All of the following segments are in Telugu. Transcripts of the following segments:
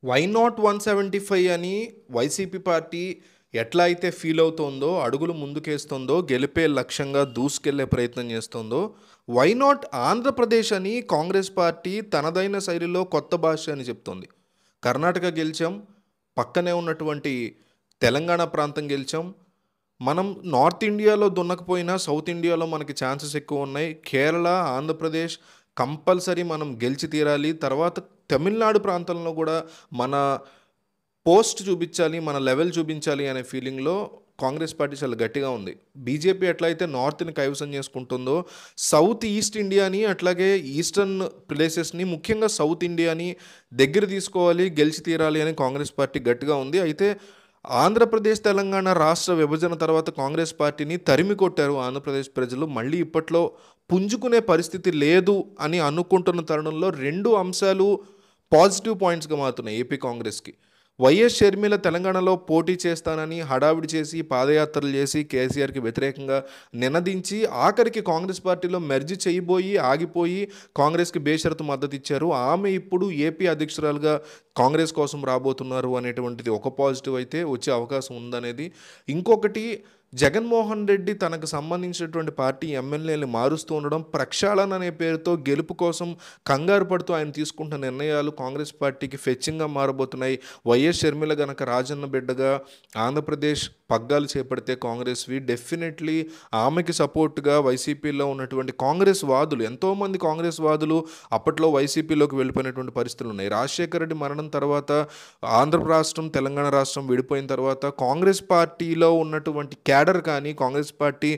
వై నాట్ 175 అని వైసీపీ పార్టీ ఎట్లా అయితే ఫీల్ అవుతోందో, అడుగులు ముందుకేస్తుందో, గెలిపే లక్ష్యంగా దూసుకెళ్లే ప్రయత్నం చేస్తోందో, వై నాట్ ఆంధ్రప్రదేశ్ అని కాంగ్రెస్ పార్టీ తనదైన శైలిలో కొత్త భాష అని చెప్తోంది. కర్ణాటక గెలిచాం, పక్కనే ఉన్నటువంటి తెలంగాణ ప్రాంతం గెలిచాం. మనం నార్త్ ఇండియాలో దున్నకపోయినా సౌత్ ఇండియాలో మనకి ఛాన్సెస్ ఎక్కువ ఉన్నాయి. కేరళ, ఆంధ్రప్రదేశ్ కంపల్సరీ మనం గెలిచి తీరాలి. తర్వాత తమిళనాడు ప్రాంతంలో కూడా మన పోస్ట్ చూపించాలి, మన లెవెల్ చూపించాలి అనే ఫీలింగ్లో కాంగ్రెస్ పార్టీ చాలా గట్టిగా ఉంది. బీజేపీ ఎట్లయితే నార్త్ని కైవసం చేసుకుంటుందో, సౌత్ ఈస్ట్ ఇండియాని అట్లాగే ఈస్టర్న్ ప్లేసెస్ని ముఖ్యంగా సౌత్ ఇండియాని దగ్గర తీసుకోవాలి, గెలిచి తీరాలి అని కాంగ్రెస్ పార్టీ గట్టిగా ఉంది. అయితే ఆంధ్రప్రదేశ్ తెలంగాణ రాష్ట్ర విభజన తర్వాత కాంగ్రెస్ పార్టీని తరిమి కొట్టారు ఆంధ్రప్రదేశ్ ప్రజలు. మళ్ళీ ఇప్పట్లో పుంజుకునే పరిస్థితి లేదు అని అనుకుంటున్న తరుణంలో రెండు అంశాలు పాజిటివ్ పాయింట్స్గా మారుతున్నాయి ఏపీ కాంగ్రెస్కి. వైఎస్ షర్మిల తెలంగాణలో పోటీ చేస్తానని హడావిడి చేసి పాదయాత్రలు చేసి కేసీఆర్కి వ్యతిరేకంగా నినదించి ఆఖరికి కాంగ్రెస్ పార్టీలో మెర్జ్ చేయబోయి ఆగిపోయి కాంగ్రెస్కి బేషరతు మద్దతు ఇచ్చారు. ఆమె ఇప్పుడు ఏపీ అధ్యక్షురాలుగా కాంగ్రెస్ కోసం రాబోతున్నారు అనేటువంటిది ఒక పాజిటివ్ అయితే వచ్చే అవకాశం ఉందనేది. ఇంకొకటి, జగన్మోహన్ రెడ్డి తనకు సంబంధించినటువంటి పార్టీ ఎమ్మెల్యేలు మారుస్తూ ఉండడం, ప్రక్షాళన అనే పేరుతో గెలుపు కోసం కంగారు పడుతూ ఆయన తీసుకుంటున్న నిర్ణయాలు కాంగ్రెస్ పార్టీకి ఫెచ్చింగ్గా మారబోతున్నాయి. వైఎస్ షర్మిల గనక రాజన్న బిడ్డగా ఆంధ్రప్రదేశ్ పగ్గాలు చేపడితే కాంగ్రెస్వి డెఫినెట్లీ ఆమెకి సపోర్ట్గా వైసీపీలో ఉన్నటువంటి కాంగ్రెస్ వాదులు, ఎంతోమంది కాంగ్రెస్ వాదులు అప్పట్లో వైసీపీలోకి వెళ్ళిపోయినటువంటి పరిస్థితులు ఉన్నాయి. రాజశేఖర రెడ్డి మరణం తర్వాత ఆంధ్ర రాష్ట్రం తెలంగాణ రాష్ట్రం విడిపోయిన తర్వాత కాంగ్రెస్ పార్టీలో ఉన్నటువంటి క్యాడర్ కానీ, కాంగ్రెస్ పార్టీ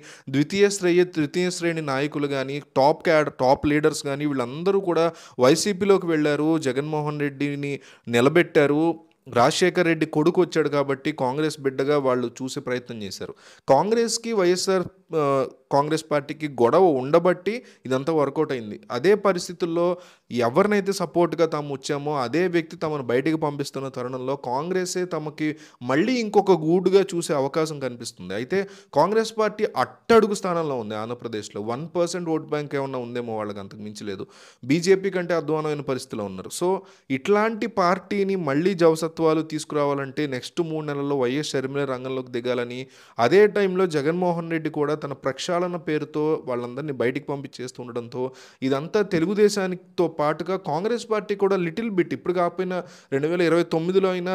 తృతీయ శ్రేణి నాయకులు కానీ, టాప్ లీడర్స్ కానీ వీళ్ళందరూ కూడా వైసీపీలోకి వెళ్ళారు. జగన్మోహన్ రెడ్డిని నిలబెట్టారు. రాజశేఖర్ రెడ్డి కొడుకు వచ్చాడు కాబట్టి కాంగ్రెస్ బిడ్డగా వాళ్ళు చూసే ప్రయత్నం చేశారు. కాంగ్రెస్కి కాంగ్రెస్ పార్టీకి గొడవ ఉండబట్టి ఇదంతా వర్కౌట్ అయింది. అదే పరిస్థితుల్లో ఎవరినైతే సపోర్ట్గా తాము వచ్చామో అదే వ్యక్తి తమను బయటికి పంపిస్తున్న తరుణంలో కాంగ్రెసే తమకి మళ్ళీ ఇంకొక గూడుగా చూసే అవకాశం కనిపిస్తుంది. అయితే కాంగ్రెస్ పార్టీ అట్టడుగు స్థానంలో ఉంది ఆంధ్రప్రదేశ్లో. 1% ఓట్ బ్యాంక్ ఏమన్నా ఉందేమో, వాళ్ళకి అంతకు మించలేదు. బీజేపీ కంటే అధ్వానమైన పరిస్థితిలో ఉన్నారు. సో ఇట్లాంటి పార్టీని మళ్ళీ జవసత్వాలు తీసుకురావాలంటే నెక్స్ట్ 3 నెలల్లో వైఎస్ షర్మిల రంగంలోకి దిగాలని, అదే టైంలో జగన్మోహన్ రెడ్డి కూడా తన ప్రక్షాళన పేరుతో వాళ్ళందరినీ బయటికి పంపించేస్తూ ఉండడంతో ఇదంతా తెలుగుదేశానితో పాటుగా కాంగ్రెస్ పార్టీ కూడా లిటిల్ బిట్, ఇప్పుడు కాకపోయినా 2029లో అయినా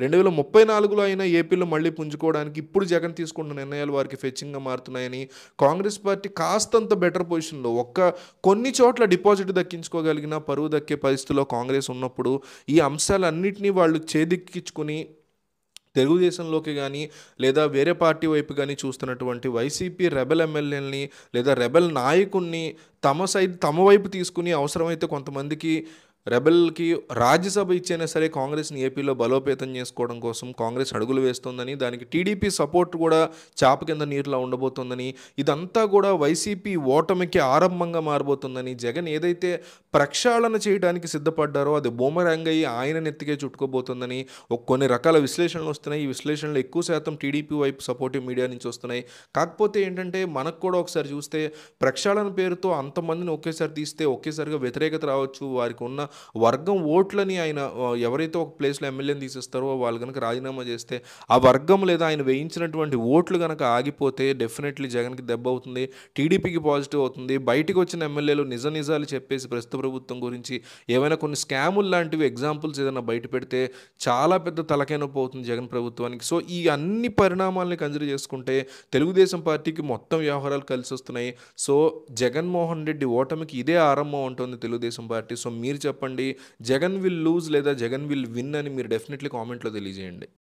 2034లో అయినా ఏపీలో మళ్ళీ పుంజుకోవడానికి ఇప్పుడు జగన్ తీసుకున్న నిర్ణయాలు వారికి ఫెచ్చింగ్గా మారుతున్నాయని కాంగ్రెస్ పార్టీ కాస్తంత బెటర్ పొజిషన్లో, కొన్ని చోట్ల డిపాజిట్ దక్కించుకోగలిగిన పరువు దక్కే పరిస్థితిలో కాంగ్రెస్ ఉన్నప్పుడు ఈ అంశాలన్నింటినీ వాళ్ళు చేదిక్కించుకుని తెలుగుదేశంలోకి కానీ లేదా వేరే పార్టీ వైపు కానీ చూస్తున్నటువంటి వైసీపీ రెబెల్ ఎమ్మెల్యేలని లేదా రెబెల్ నాయకుడిని తమ వైపు తీసుకుని అవసరమైతే కొంతమందికి రెబెల్కి రాజ్యసభ ఇచ్చైనా సరే కాంగ్రెస్ని ఏపీలో బలోపేతం చేసుకోవడం కోసం కాంగ్రెస్ అడుగులు వేస్తోందని, దానికి టీడీపీ సపోర్ట్ కూడా చాప కింద నీరులా ఉండబోతోందని, ఇదంతా కూడా వైసీపీ ఓటమికి ఆరంభంగా మారబోతుందని, జగన్ ఏదైతే ప్రక్షాళన చేయడానికి సిద్ధపడ్డారో అది బూమరాంగ్ అయ్యి ఆయన నెత్తికే చుట్టుకోబోతుందని కొన్ని రకాల విశ్లేషణలు వస్తున్నాయి. ఈ విశ్లేషణలు ఎక్కువ శాతం టీడీపీ వైపు సపోర్టివ్ మీడియా నుంచి వస్తున్నాయి. కాకపోతే ఏంటంటే మనకు కూడా ఒకసారి చూస్తే ప్రక్షాళన పేరుతో అంతమందిని ఒకేసారి తీస్తే ఒకేసారిగా వ్యతిరేకత రావచ్చు. వారికి ఉన్న వర్గం ఓట్లని ఆయన ఎవరైతే ఒక ప్లేస్లో ఎమ్మెల్యేని తీసేస్తారో వాళ్ళు కనుక రాజీనామా చేస్తే ఆ వర్గం లేదా ఆయన వేయించినటువంటి ఓట్లు కనుక ఆగిపోతే డెఫినెట్లీ జగన్కి దెబ్బ అవుతుంది, టీడీపీకి పాజిటివ్ అవుతుంది. బయటికి వచ్చిన ఎమ్మెల్యేలు నిజాలు చెప్పేసి ప్రస్తుత ప్రభుత్వం గురించి ఏమైనా కొన్ని స్కాములు లాంటివి ఎగ్జాంపుల్స్ ఏదైనా బయట పెడితే చాలా పెద్ద తలకాయ నొప్పి అవుతుంది జగన్ ప్రభుత్వానికి. సో ఈ అన్ని పరిణామాలని కన్సిడర్ చేసుకుంటే తెలుగుదేశం పార్టీకి మొత్తం వ్యవహారాలు కలిసి వస్తున్నాయి. సో జగన్మోహన్ రెడ్డి ఓటమికి ఇదే ఆరంభం ఉంటుంది తెలుగుదేశం పార్టీ. సో మీరు చెప్పండి, జగన్ విల్ లూజ్ లేదా జగన్ విల్ విన్ అని మీరు డెఫినెట్లీ కామెంట్లో తెలియజేయండి.